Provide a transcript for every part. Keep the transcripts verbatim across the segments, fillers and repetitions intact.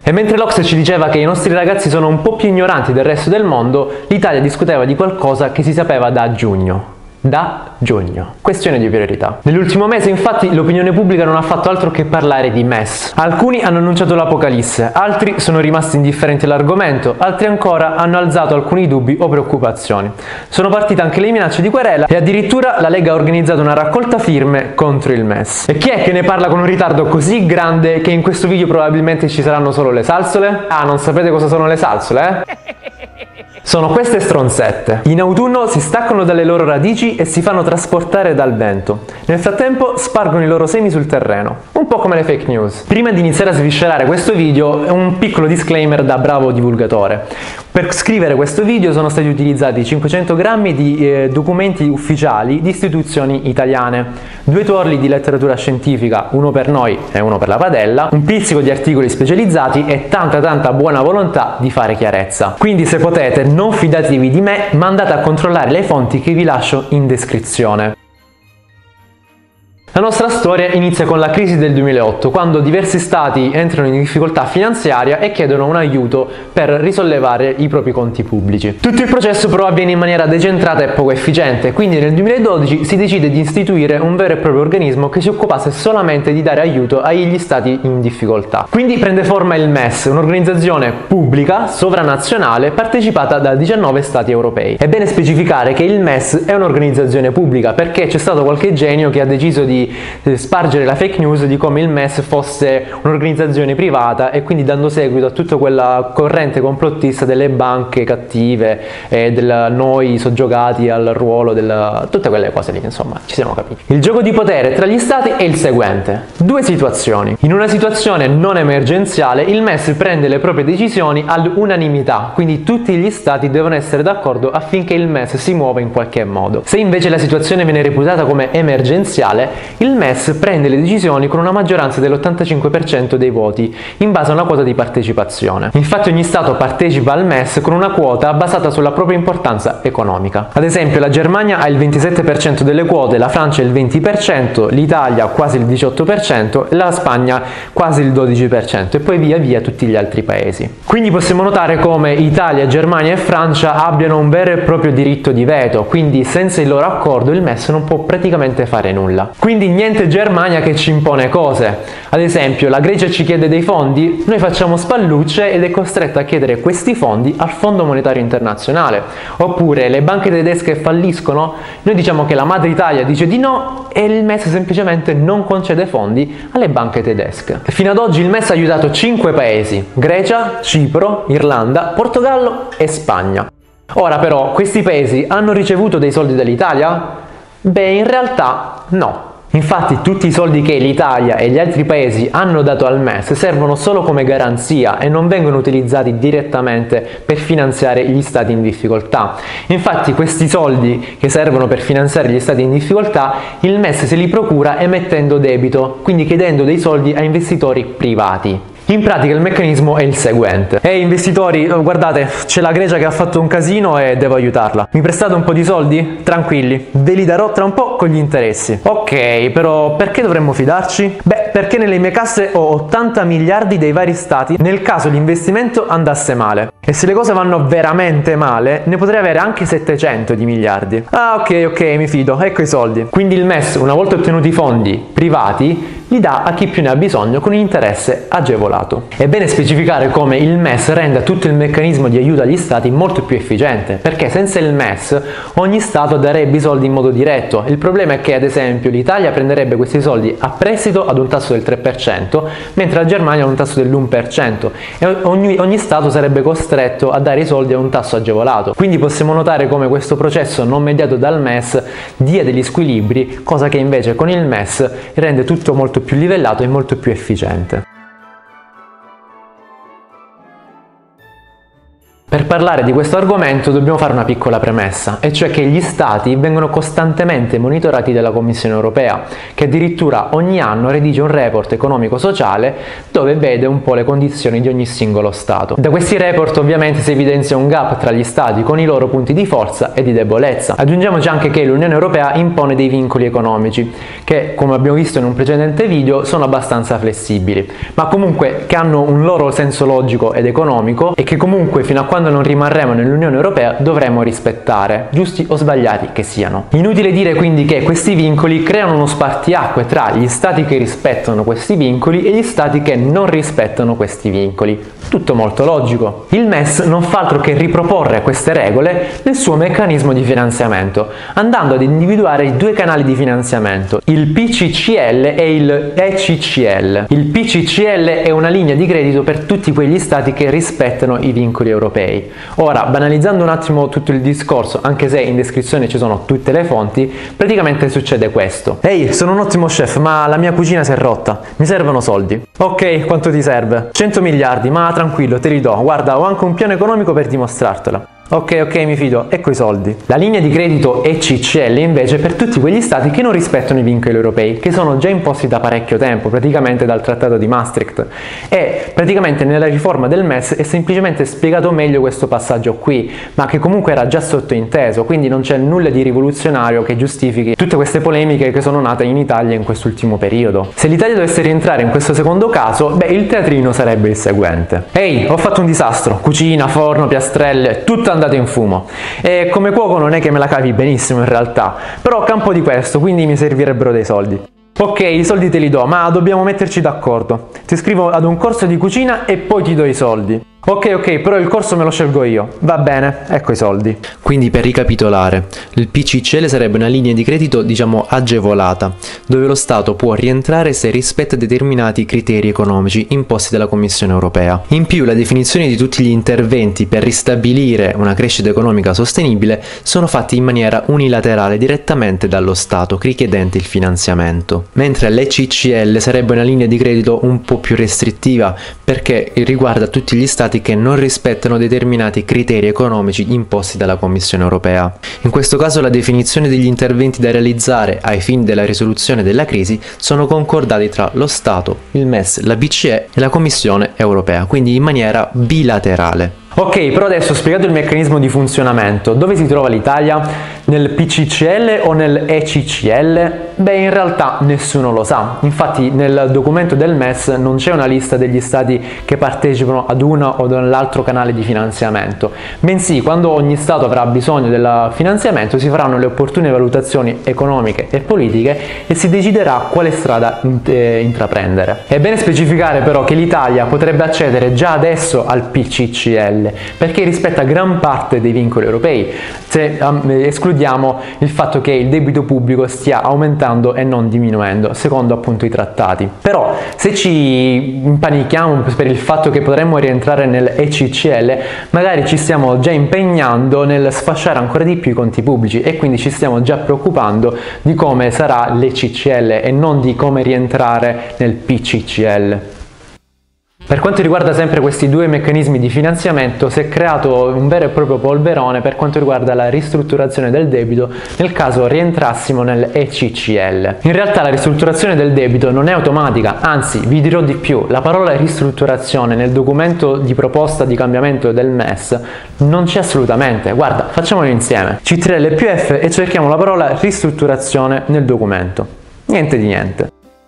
E mentre l'O C S E ci diceva che i nostri ragazzi sono un po' più ignoranti del resto del mondo, l'Italia discuteva di qualcosa che si sapeva da giugno. Da giugno. Questione di priorità. Nell'ultimo mese infatti l'opinione pubblica non ha fatto altro che parlare di M E S. Alcuni hanno annunciato l'apocalisse, altri sono rimasti indifferenti all'argomento, altri ancora hanno alzato alcuni dubbi o preoccupazioni. Sono partite anche le minacce di querela e addirittura la Lega ha organizzato una raccolta firme contro il M E S. E chi è che ne parla con un ritardo così grande che in questo video probabilmente ci saranno solo le salsole? Ah, non sapete cosa sono le salsole, eh? Sono queste stronzette. In autunno si staccano dalle loro radici e si fanno trasportare dal vento. Nel frattempo spargono i loro semi sul terreno. Un po' come le fake news. Prima di iniziare a sviscerare questo video, un piccolo disclaimer da bravo divulgatore. Per scrivere questo video sono stati utilizzati cinquecento grammi di eh, documenti ufficiali di istituzioni italiane, due tuorli di letteratura scientifica, uno per noi e uno per la padella, un pizzico di articoli specializzati e tanta tanta buona volontà di fare chiarezza. Quindi se potete non fidatevi di me, ma andate a controllare le fonti che vi lascio in descrizione. La nostra storia inizia con la crisi del duemilaotto, quando diversi stati entrano in difficoltà finanziaria e chiedono un aiuto per risollevare i propri conti pubblici. Tutto il processo però avviene in maniera decentrata e poco efficiente, quindi nel duemiladodici si decide di istituire un vero e proprio organismo che si occupasse solamente di dare aiuto agli stati in difficoltà. Quindi prende forma il M E S, un'organizzazione pubblica, sovranazionale, partecipata da diciannove stati europei. È bene specificare che il M E S è un'organizzazione pubblica perché c'è stato qualche genio che ha deciso di spargere la fake news di come il M E S fosse un'organizzazione privata e quindi dando seguito a tutta quella corrente complottista delle banche cattive e del noi soggiogati al ruolo del... tutte quelle cose lì, insomma, ci siamo capiti. Il gioco di potere tra gli stati è il seguente: due situazioni. In una situazione non emergenziale il M E S prende le proprie decisioni all'unanimità, quindi tutti gli stati devono essere d'accordo affinché il M E S si muova in qualche modo. Se invece la situazione viene reputata come emergenziale, il M E S prende le decisioni con una maggioranza dell'ottantacinque per cento dei voti, in base a una quota di partecipazione. Infatti ogni Stato partecipa al M E S con una quota basata sulla propria importanza economica. Ad esempio la Germania ha il ventisette per cento delle quote, la Francia il venti per cento, l'Italia quasi il diciotto per cento e la Spagna quasi il dodici per cento e poi via via tutti gli altri paesi. Quindi possiamo notare come Italia, Germania e Francia abbiano un vero e proprio diritto di veto, quindi senza il loro accordo il M E S non può praticamente fare nulla. Quindi niente Germania che ci impone cose. Ad esempio la Grecia ci chiede dei fondi, noi facciamo spallucce ed è costretta a chiedere questi fondi al Fondo Monetario Internazionale. Oppure le banche tedesche falliscono, noi diciamo che la madre Italia dice di no e il M E S semplicemente non concede fondi alle banche tedesche. Fino ad oggi il M E S ha aiutato cinque paesi: Grecia, Cipro, Irlanda, Portogallo e Spagna. Ora però questi paesi hanno ricevuto dei soldi dall'Italia? Beh, in realtà no. Infatti tutti i soldi che l'Italia e gli altri paesi hanno dato al M E S servono solo come garanzia e non vengono utilizzati direttamente per finanziare gli stati in difficoltà. Infatti questi soldi che servono per finanziare gli stati in difficoltà il M E S se li procura emettendo debito, quindi chiedendo dei soldi a investitori privati. In pratica il meccanismo è il seguente: ehi investitori, guardate, c'è la Grecia che ha fatto un casino e devo aiutarla, mi prestate un po' di soldi? Tranquilli, ve li darò tra un po' con gli interessi. Ok, però perché dovremmo fidarci? Beh, perché nelle mie casse ho ottanta miliardi dei vari stati nel caso l'investimento andasse male, e se le cose vanno veramente male ne potrei avere anche settecento di miliardi. Ah ok ok, mi fido, ecco i soldi. Quindi il M E S, una volta ottenuti i fondi privati, li dà a chi più ne ha bisogno con un interesse agevolato. È bene specificare come il M E S renda tutto il meccanismo di aiuto agli stati molto più efficiente, perché senza il M E S ogni stato darebbe i soldi in modo diretto. Il problema è che ad esempio l'Italia prenderebbe questi soldi a prestito ad un tasso del tre per cento, mentre la Germania ad un tasso dell'uno per cento, e ogni, ogni stato sarebbe costretto a dare i soldi a un tasso agevolato. Quindi possiamo notare come questo processo non mediato dal M E S dia degli squilibri, cosa che invece con il M E S rende tutto molto più livellato e molto più efficiente. Per parlare di questo argomento dobbiamo fare una piccola premessa, e cioè che gli Stati vengono costantemente monitorati dalla Commissione Europea, che addirittura ogni anno redige un report economico-sociale dove vede un po' le condizioni di ogni singolo Stato. Da questi report ovviamente si evidenzia un gap tra gli Stati con i loro punti di forza e di debolezza. Aggiungiamoci anche che l'Unione Europea impone dei vincoli economici, che come abbiamo visto in un precedente video sono abbastanza flessibili, ma comunque che hanno un loro senso logico ed economico e che comunque fino a quando non rimarremo nell'Unione Europea dovremo rispettare, giusti o sbagliati che siano. Inutile dire quindi che questi vincoli creano uno spartiacque tra gli Stati che rispettano questi vincoli e gli Stati che non rispettano questi vincoli. Tutto molto logico. Il M E S non fa altro che riproporre queste regole nel suo meccanismo di finanziamento, andando ad individuare i due canali di finanziamento, il P C C L e il E C C L. Il P C C L è una linea di credito per tutti quegli Stati che rispettano i vincoli europei. Ora, banalizzando un attimo tutto il discorso, anche se in descrizione ci sono tutte le fonti, praticamente succede questo. Ehi, sono un ottimo chef, ma la mia cucina si è rotta, mi servono soldi. Ok, quanto ti serve? cento miliardi, ma tranquillo, te li do, guarda, ho anche un piano economico per dimostrartelo. Ok, ok, mi fido, ecco i soldi. La linea di credito E C C L invece è per tutti quegli stati che non rispettano i vincoli europei, che sono già imposti da parecchio tempo, praticamente dal Trattato di Maastricht. E praticamente nella riforma del M E S è semplicemente spiegato meglio questo passaggio qui, ma che comunque era già sottointeso, quindi non c'è nulla di rivoluzionario che giustifichi tutte queste polemiche che sono nate in Italia in quest'ultimo periodo. Se l'Italia dovesse rientrare in questo secondo caso, beh, il teatrino sarebbe il seguente. Ehi, ho fatto un disastro, cucina, forno, piastrelle, tutto andato in fumo, e come cuoco non è che me la cavi benissimo in realtà, però campo di questo, quindi mi servirebbero dei soldi. Ok, i soldi te li do, ma dobbiamo metterci d'accordo. Ti iscrivo ad un corso di cucina e poi ti do i soldi. Ok, ok, però il corso me lo scelgo io. Va bene, ecco i soldi. Quindi per ricapitolare, il P C C L sarebbe una linea di credito diciamo agevolata, dove lo Stato può rientrare se rispetta determinati criteri economici imposti dalla Commissione Europea. In più la definizione di tutti gli interventi per ristabilire una crescita economica sostenibile sono fatti in maniera unilaterale direttamente dallo Stato richiedente il finanziamento. Mentre l'E C C L sarebbe una linea di credito un po' più restrittiva perché riguarda tutti gli Stati che non rispettano determinati criteri economici imposti dalla Commissione Europea. In questo caso la definizione degli interventi da realizzare ai fini della risoluzione della crisi sono concordati tra lo Stato, il M E S, la B C E e la Commissione Europea, quindi in maniera bilaterale. Ok, però adesso ho spiegato il meccanismo di funzionamento. Dove si trova l'Italia? Nel P C C L o nel E C C L? Beh, in realtà nessuno lo sa. Infatti nel documento del M E S non c'è una lista degli stati che partecipano ad uno o dall'altro canale di finanziamento, bensì quando ogni stato avrà bisogno del finanziamento si faranno le opportune valutazioni economiche e politiche e si deciderà quale strada intraprendere. È bene specificare però che l'Italia potrebbe accedere già adesso al P C C L perché rispetta gran parte dei vincoli europei, se um, escludiamo il fatto che il debito pubblico stia aumentando e non diminuendo, secondo appunto i trattati. Però se ci impanichiamo per il fatto che potremmo rientrare nel E C C L, magari ci stiamo già impegnando nel sfasciare ancora di più i conti pubblici e quindi ci stiamo già preoccupando di come sarà l'E C C L e non di come rientrare nel P C C L. Per quanto riguarda sempre questi due meccanismi di finanziamento, si è creato un vero e proprio polverone per quanto riguarda la ristrutturazione del debito nel caso rientrassimo nel E C C L. In realtà la ristrutturazione del debito non è automatica, anzi vi dirò di più, la parola ristrutturazione nel documento di proposta di cambiamento del M E S non c'è assolutamente. Guarda, facciamolo insieme. C tre L più F e cerchiamo la parola ristrutturazione nel documento. Niente di niente.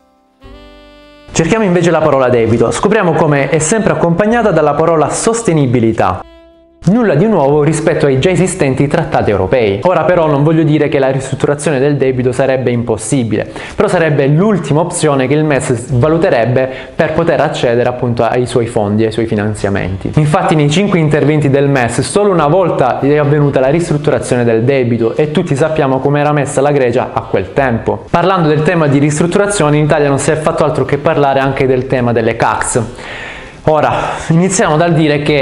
Cerchiamo invece la parola debito, scopriamo come è sempre accompagnata dalla parola sostenibilità. Nulla di nuovo rispetto ai già esistenti trattati europei. Ora però non voglio dire che la ristrutturazione del debito sarebbe impossibile, però sarebbe l'ultima opzione che il M E S valuterebbe per poter accedere appunto ai suoi fondi, ai suoi finanziamenti. Infatti nei cinque interventi del M E S solo una volta è avvenuta la ristrutturazione del debito e tutti sappiamo come era messa la Grecia a quel tempo. Parlando del tema di ristrutturazione, in Italia non si è fatto altro che parlare anche del tema delle C A Cs. Ora, iniziamo dal dire che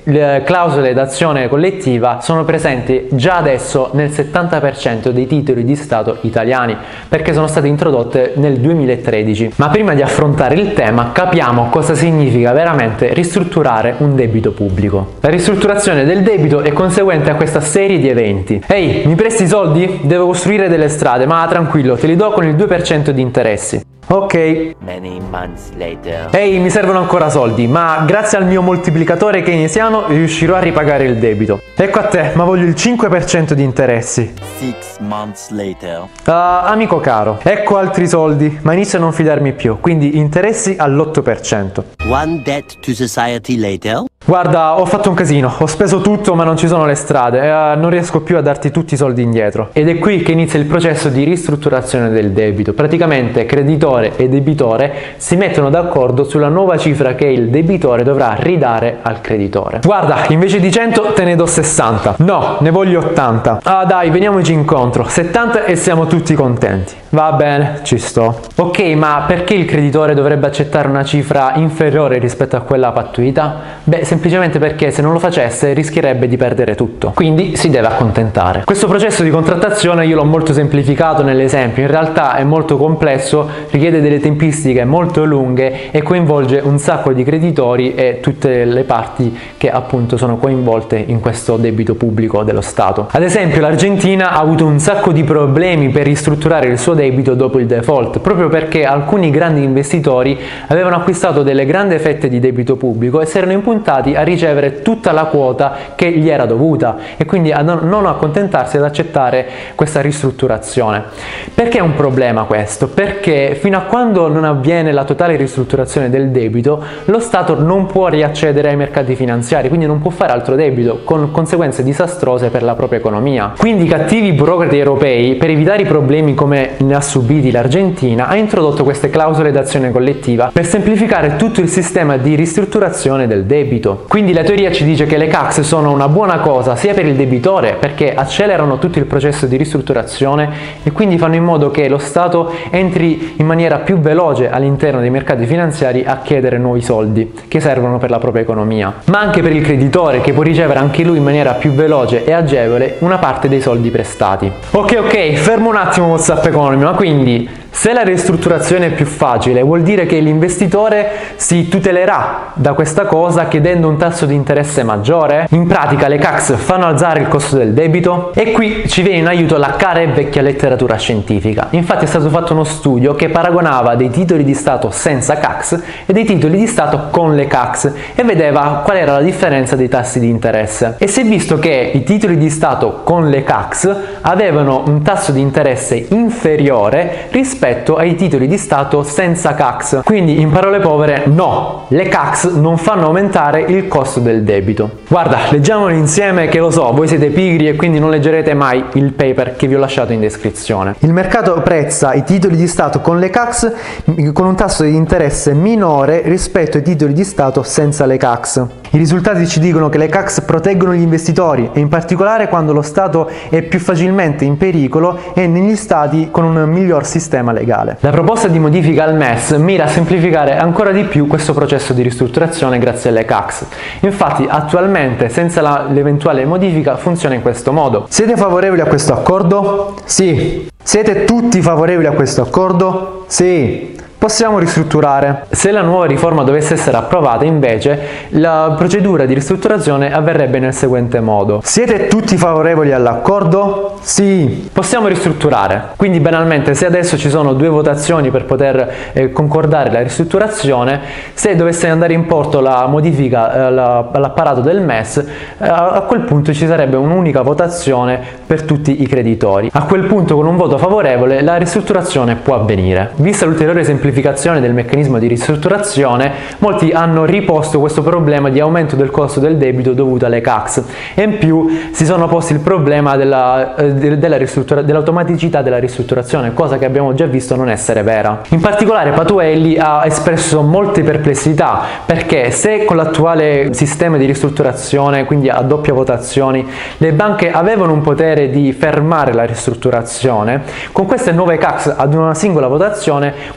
le clausole d'azione collettiva sono presenti già adesso nel settanta per cento dei titoli di Stato italiani, perché sono state introdotte nel duemilatredici. Ma prima di affrontare il tema, capiamo cosa significa veramente ristrutturare un debito pubblico. La ristrutturazione del debito è conseguente a questa serie di eventi. Ehi, mi presti i soldi? Devo costruire delle strade, ma tranquillo, te li do con il due per cento di interessi. Ok. Many months later. Ehi, mi servono ancora soldi, ma grazie al mio moltiplicatore keynesiano riuscirò a ripagare il debito. Ecco a te, ma voglio il cinque per cento di interessi. Six months later. Uh, amico caro, ecco altri soldi, ma inizio a non fidarmi più, quindi interessi all'otto per cento. One debt to society later. Guarda, ho fatto un casino, ho speso tutto ma non ci sono le strade, eh, non riesco più a darti tutti i soldi indietro. Ed è qui che inizia il processo di ristrutturazione del debito. Praticamente creditore e debitore si mettono d'accordo sulla nuova cifra che il debitore dovrà ridare al creditore. Guarda, invece di cento te ne do sessanta. No, ne voglio ottanta. Ah dai, veniamoci incontro. settanta e siamo tutti contenti. Va bene, ci sto. Ok, ma perché il creditore dovrebbe accettare una cifra inferiore rispetto a quella pattuita? Beh, semplicemente perché se non lo facesse rischierebbe di perdere tutto. Quindi si deve accontentare. Questo processo di contrattazione io l'ho molto semplificato nell'esempio. In realtà è molto complesso, richiede delle tempistiche molto lunghe e coinvolge un sacco di creditori e tutte le parti che appunto sono coinvolte in questo debito pubblico dello Stato. Ad esempio, l'Argentina ha avuto un sacco di problemi per ristrutturare il suo debito dopo il default, proprio perché alcuni grandi investitori avevano acquistato delle grandi fette di debito pubblico e si erano impuntati a ricevere tutta la quota che gli era dovuta e quindi a non accontentarsi ad accettare questa ristrutturazione. Perché è un problema questo? Perché fino a quando non avviene la totale ristrutturazione del debito, lo Stato non può riaccedere ai mercati finanziari, quindi non può fare altro debito, con conseguenze disastrose per la propria economia. Quindi i cattivi burocrati europei, per evitare i problemi come ne ha subiti l'Argentina, ha introdotto queste clausole d'azione collettiva per semplificare tutto il sistema di ristrutturazione del debito. Quindi la teoria ci dice che le C A Cs sono una buona cosa sia per il debitore, perché accelerano tutto il processo di ristrutturazione e quindi fanno in modo che lo Stato entri in maniera più veloce all'interno dei mercati finanziari a chiedere nuovi soldi che servono per la propria economia, ma anche per il creditore, che può ricevere anche lui in maniera più veloce e agevole una parte dei soldi prestati. Ok ok, fermo un attimo WhatsApp Economy, ma quindi se la ristrutturazione è più facile vuol dire che l'investitore si tutelerà da questa cosa chiedendo un tasso di interesse maggiore? In pratica le C A Cs fanno alzare il costo del debito? E qui ci viene in aiuto la cara e vecchia letteratura scientifica. Infatti è stato fatto uno studio che paragonava dei titoli di Stato senza C A Cs e dei titoli di Stato con le C A Cs e vedeva qual era la differenza dei tassi di interesse. E si è visto che i titoli di Stato con le C A Cs avevano un tasso di interesse inferiore rispetto ai titoli di Stato senza C A Cs. Quindi in parole povere, no, le C A Cs non fanno aumentare il costo del debito. Guarda, leggiamolo insieme che lo so, voi siete pigri e quindi non leggerete mai il paper che vi ho lasciato in descrizione. Il mercato prezza i titoli di Stato con le C A Cs con un tasso di interesse minore rispetto ai titoli di Stato senza le C A Cs. I risultati ci dicono che le C A Cs proteggono gli investitori e in particolare quando lo Stato è più facilmente in pericolo e negli stati con un miglior sistema legale. La proposta di modifica al M E S mira a semplificare ancora di più questo processo di ristrutturazione grazie alle C A Cs. Infatti attualmente senza l'eventuale modifica funziona in questo modo. Siete favorevoli a questo accordo? Sì. Siete tutti favorevoli a questo accordo? Sì. Possiamo ristrutturare. Se la nuova riforma dovesse essere approvata, invece, la procedura di ristrutturazione avverrebbe nel seguente modo. Siete tutti favorevoli all'accordo? Sì. Possiamo ristrutturare. Quindi, banalmente, se adesso ci sono due votazioni per poter eh, concordare la ristrutturazione, se dovesse andare in porto la modifica eh, all'apparato del M E S, eh, a quel punto ci sarebbe un'unica votazione per tutti i creditori. A quel punto, con un voto favorevole, la ristrutturazione può avvenire. Vista l'ulteriore semplificazione del meccanismo di ristrutturazione, molti hanno riposto questo problema di aumento del costo del debito dovuto alle C A Cs e in più si sono posti il problema della, della ristruttura, dell'automaticità della ristrutturazione, cosa che abbiamo già visto non essere vera. In particolare Patuelli ha espresso molte perplessità, perché se con l'attuale sistema di ristrutturazione, quindi a doppia votazioni, le banche avevano un potere di fermare la ristrutturazione, con queste nuove C A Cs ad una singola votazione questo potere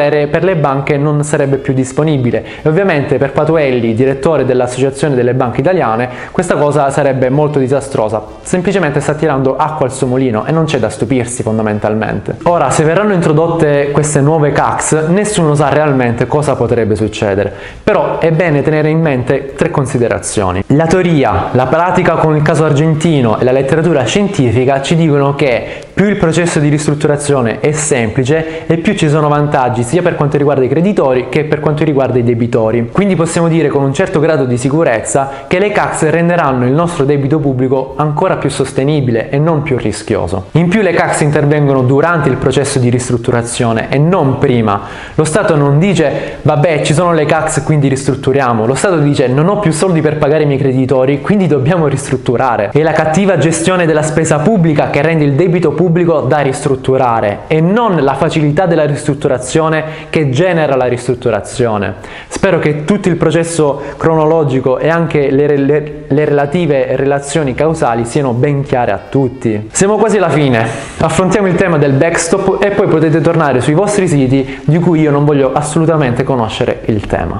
parere per le banche non sarebbe più disponibile e ovviamente per Patuelli, direttore dell'Associazione delle Banche Italiane, questa cosa sarebbe molto disastrosa, semplicemente sta tirando acqua al suo mulino e non c'è da stupirsi fondamentalmente. Ora, se verranno introdotte queste nuove C A Cs, nessuno sa realmente cosa potrebbe succedere, però è bene tenere in mente tre considerazioni. La teoria, la pratica con il caso argentino e la letteratura scientifica ci dicono che più il processo di ristrutturazione è semplice e più ci sono vantaggi sia per quanto riguarda i creditori che per quanto riguarda i debitori. Quindi possiamo dire con un certo grado di sicurezza che le C A Cs renderanno il nostro debito pubblico ancora più sostenibile e non più rischioso. In più le C A Cs intervengono durante il processo di ristrutturazione e non prima. Lo Stato non dice vabbè ci sono le C A Cs quindi ristrutturiamo, lo Stato dice non ho più soldi per pagare i miei creditori quindi dobbiamo ristrutturare. È la cattiva gestione della spesa pubblica che rende il debito pubblico da ristrutturare e non la facilità della ristrutturazione che genera la ristrutturazione. Spero che tutto il processo cronologico e anche le, le, le relative relazioni causali siano ben chiare a tutti. Siamo quasi alla fine, affrontiamo il tema del backstop e poi potete tornare sui vostri siti di cui io non voglio assolutamente conoscere il tema.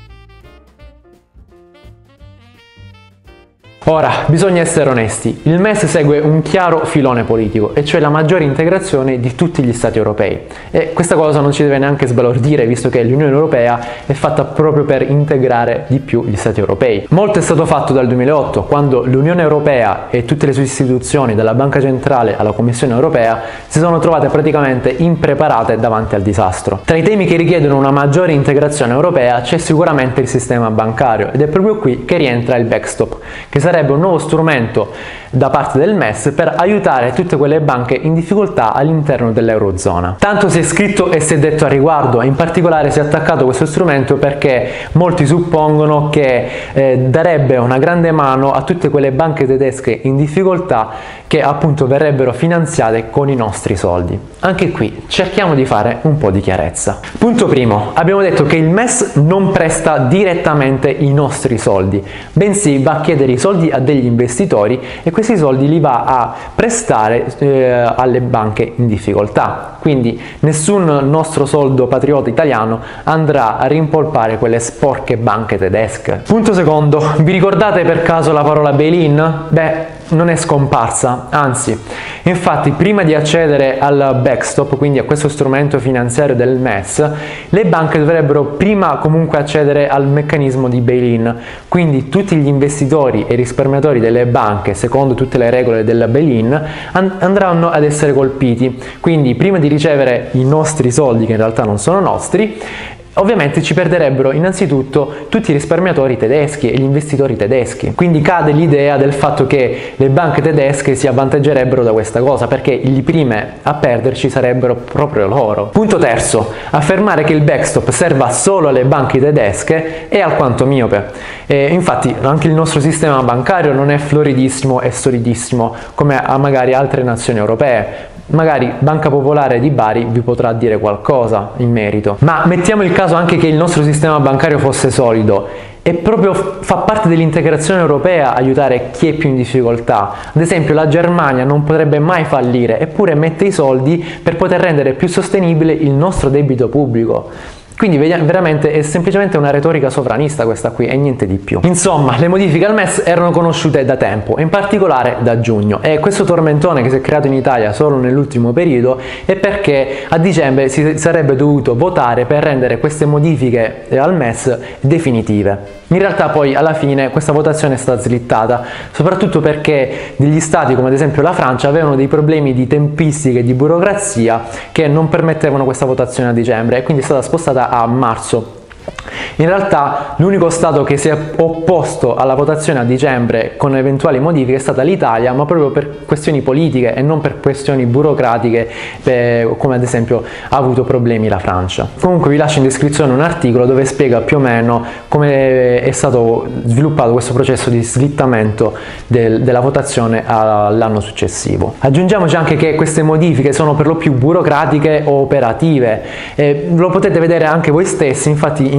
Ora, bisogna essere onesti, il M E S segue un chiaro filone politico, e cioè la maggiore integrazione di tutti gli Stati europei. E questa cosa non ci deve neanche sbalordire, visto che l'Unione Europea è fatta proprio per integrare di più gli Stati europei. Molto è stato fatto dal duemilaotto, quando l'Unione Europea e tutte le sue istituzioni, dalla Banca Centrale alla Commissione Europea, si sono trovate praticamente impreparate davanti al disastro. Tra i temi che richiedono una maggiore integrazione europea c'è sicuramente il sistema bancario, ed è proprio qui che rientra il backstop, che sarebbe un nuovo strumento da parte del M E S per aiutare tutte quelle banche in difficoltà all'interno dell'Eurozona. Tanto si è scritto e si è detto a riguardo, e in particolare si è attaccato questo strumento perché molti suppongono che eh, darebbe una grande mano a tutte quelle banche tedesche in difficoltà che appunto verrebbero finanziate con i nostri soldi. Anche qui cerchiamo di fare un po' di chiarezza. Punto primo, abbiamo detto che il M E S non presta direttamente i nostri soldi, bensì va a chiedere i soldi a degli investitori e questi soldi li va a prestare eh, alle banche in difficoltà. Quindi nessun nostro soldo patriota italiano andrà a rimpolpare quelle sporche banche tedesche. Punto secondo, vi ricordate per caso la parola bail-in? Beh, non è scomparsa, anzi, infatti prima di accedere al backstop, quindi a questo strumento finanziario del M E S, le banche dovrebbero prima comunque accedere al meccanismo di bail-in, quindi tutti gli investitori e risparmiatori delle banche, secondo tutte le regole del bail-in, andranno ad essere colpiti, quindi prima di ricevere i nostri soldi, che in realtà non sono nostri, ovviamente ci perderebbero innanzitutto tutti i risparmiatori tedeschi e gli investitori tedeschi. Quindi cade l'idea del fatto che le banche tedesche si avvantaggerebbero da questa cosa, perché i prime a perderci sarebbero proprio loro. Punto terzo, affermare che il backstop serva solo alle banche tedesche è alquanto miope. E infatti anche il nostro sistema bancario non è floridissimo e solidissimo come a magari altre nazioni europee. Magari Banca Popolare di Bari vi potrà dire qualcosa in merito, ma mettiamo il caso anche che il nostro sistema bancario fosse solido. E proprio fa parte dell'integrazione europea aiutare chi è più in difficoltà. Ad esempio la Germania non potrebbe mai fallire, eppure mette i soldi per poter rendere più sostenibile il nostro debito pubblico. Quindi veramente è semplicemente una retorica sovranista questa qui e niente di più. Insomma, le modifiche al M E S erano conosciute da tempo, in particolare da giugno, e questo tormentone che si è creato in Italia solo nell'ultimo periodo è perché a dicembre si sarebbe dovuto votare per rendere queste modifiche al M E S definitive. In realtà poi alla fine questa votazione è stata slittata, soprattutto perché degli stati come ad esempio la Francia avevano dei problemi di tempistiche e di burocrazia che non permettevano questa votazione a dicembre, e quindi è stata spostata a marzo. In realtà l'unico Stato che si è opposto alla votazione a dicembre con eventuali modifiche è stata l'Italia, ma proprio per questioni politiche e non per questioni burocratiche, eh, come ad esempio ha avuto problemi la Francia. Comunque vi lascio in descrizione un articolo dove spiega più o meno come è stato sviluppato questo processo di slittamento del, della votazione all'anno successivo. Aggiungiamoci anche che queste modifiche sono per lo più burocratiche o operative, eh, lo potete vedere anche voi stessi, infatti in descrizione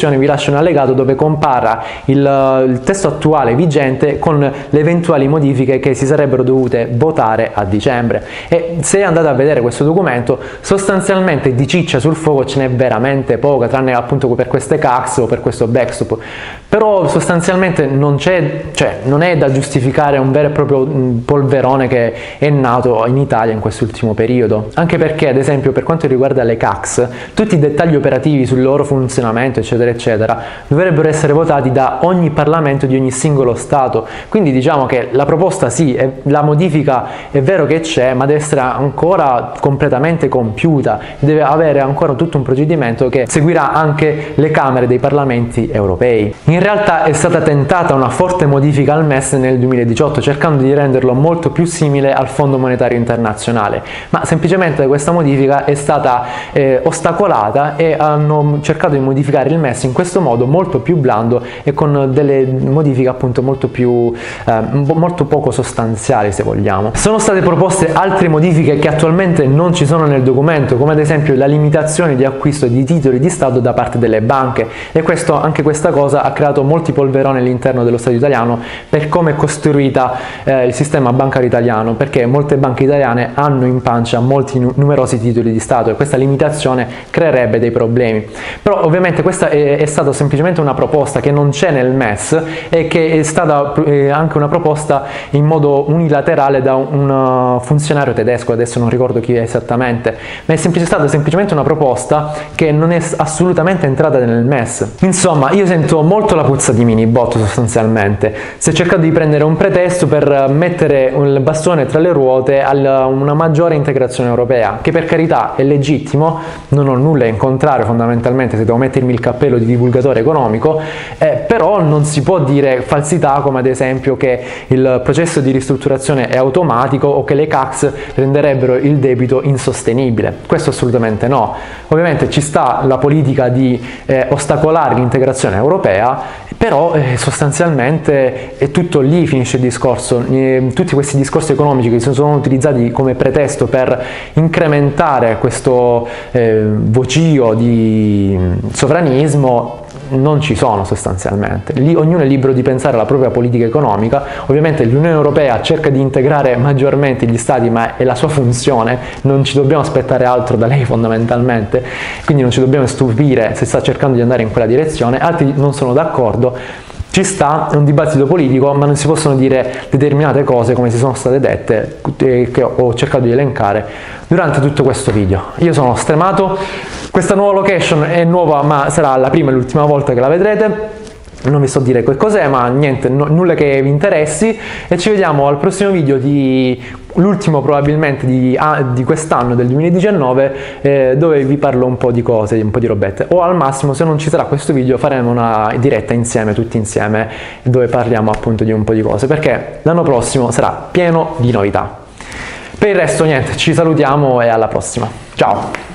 descrizione vi lascio un allegato dove compara il, il testo attuale vigente con le eventuali modifiche che si sarebbero dovute votare a dicembre. E se andate a vedere questo documento, sostanzialmente di ciccia sul fuoco ce n'è veramente poca, tranne appunto per queste C A Cs o per questo backstop, però sostanzialmente non c'è, cioè non è da giustificare un vero e proprio polverone che è nato in Italia in quest'ultimo periodo, anche perché ad esempio per quanto riguarda le C A Cs, tutti i dettagli operativi sul loro funzionamento eccetera eccetera dovrebbero essere votati da ogni Parlamento di ogni singolo Stato, quindi diciamo che la proposta sì, è, la modifica è vero che c'è, ma deve essere ancora completamente compiuta, deve avere ancora tutto un procedimento che seguirà anche le Camere dei Parlamenti europei. In realtà è stata tentata una forte modifica al M E S nel duemiladiciotto, cercando di renderlo molto più simile al Fondo Monetario Internazionale, ma semplicemente questa modifica è stata eh, ostacolata e hanno cercato di modificare il M E S in questo modo molto più blando e con delle modifiche appunto molto più eh, molto poco sostanziali, se vogliamo. Sono state proposte altre modifiche che attualmente non ci sono nel documento, come ad esempio la limitazione di acquisto di titoli di Stato da parte delle banche, e questo, anche questa cosa ha creato molti polveroni all'interno dello Stato italiano per come è costruita eh, il sistema bancario italiano, perché molte banche italiane hanno in pancia molti numerosi titoli di Stato e questa limitazione creerebbe dei problemi. Però ovviamente questa è, è stata semplicemente una proposta che non c'è nel M E S e che è stata eh, anche una proposta in modo unilaterale da un, un funzionario tedesco, adesso non ricordo chi è esattamente, ma è semplice, stata semplicemente una proposta che non è assolutamente entrata nel M E S. Insomma, io sento molto la puzza di minibot sostanzialmente. Si è cercato di prendere un pretesto per mettere un bastone tra le ruote a una maggiore integrazione europea, che per carità è legittimo, non ho nulla in contrario fondamentalmente se devo mettermi il cappello di divulgatore economico, eh, però non si può dire falsità come ad esempio che il processo di ristrutturazione è automatico o che le C A Cs renderebbero il debito insostenibile. Questo assolutamente no. Ovviamente ci sta la politica di eh, ostacolare l'integrazione europea, però eh, sostanzialmente è tutto lì, finisce il discorso. Eh, tutti questi discorsi economici che sono utilizzati come pretesto per incrementare questo eh, vocio di sovranismo non ci sono sostanzialmente. Lì ognuno è libero di pensare alla propria politica economica. Ovviamente l'Unione Europea cerca di integrare maggiormente gli stati, ma è la sua funzione, non ci dobbiamo aspettare altro da lei fondamentalmente, quindi non ci dobbiamo stupire se sta cercando di andare in quella direzione. Altri non sono d'accordo, ci sta, è un dibattito politico, ma non si possono dire determinate cose come si sono state dette, che ho cercato di elencare durante tutto questo video. Io sono stremato, questa nuova location è nuova, ma sarà la prima e l'ultima volta che la vedrete. Non vi so dire che cos'è, ma niente, no, nulla che vi interessi, e ci vediamo al prossimo video di l'ultimo probabilmente di, ah, di quest'anno, del duemiladiciannove, eh, dove vi parlo un po' di cose, un po' di robette, o al massimo, se non ci sarà questo video, faremo una diretta insieme, tutti insieme, dove parliamo appunto di un po' di cose, perché l'anno prossimo sarà pieno di novità. Per il resto niente, ci salutiamo e alla prossima, ciao!